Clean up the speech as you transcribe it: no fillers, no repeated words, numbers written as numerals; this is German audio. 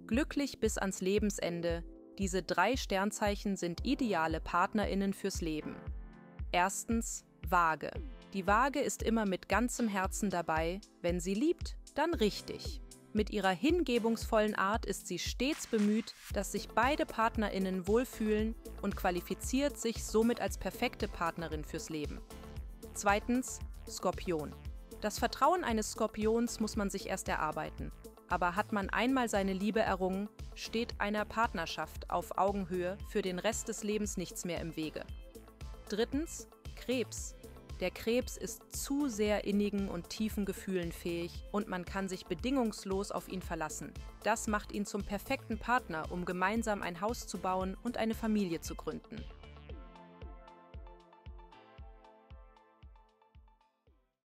Glücklich bis ans Lebensende, diese 3 Sternzeichen sind ideale PartnerInnen fürs Leben. Erstens, Waage. Die Waage ist immer mit ganzem Herzen dabei, wenn sie liebt, dann richtig. Mit ihrer hingebungsvollen Art ist sie stets bemüht, dass sich beide PartnerInnen wohlfühlen und qualifiziert sich somit als perfekte Partnerin fürs Leben. Zweitens, Skorpion. Das Vertrauen eines Skorpions muss man sich erst erarbeiten. Aber hat man einmal seine Liebe errungen, steht einer Partnerschaft auf Augenhöhe für den Rest des Lebens nichts mehr im Wege. Drittens, Krebs. Der Krebs ist zu sehr innigen und tiefen Gefühlen fähig und man kann sich bedingungslos auf ihn verlassen. Das macht ihn zum perfekten Partner, um gemeinsam ein Haus zu bauen und eine Familie zu gründen.